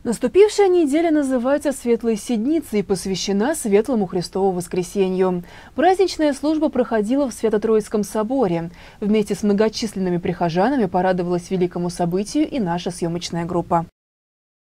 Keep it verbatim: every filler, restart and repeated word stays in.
Наступившая неделя называется «Светлой Седмицей» и посвящена Светлому Христову Воскресенью. Праздничная служба проходила в Свято-Троицком соборе. Вместе с многочисленными прихожанами порадовалась великому событию и наша съемочная группа.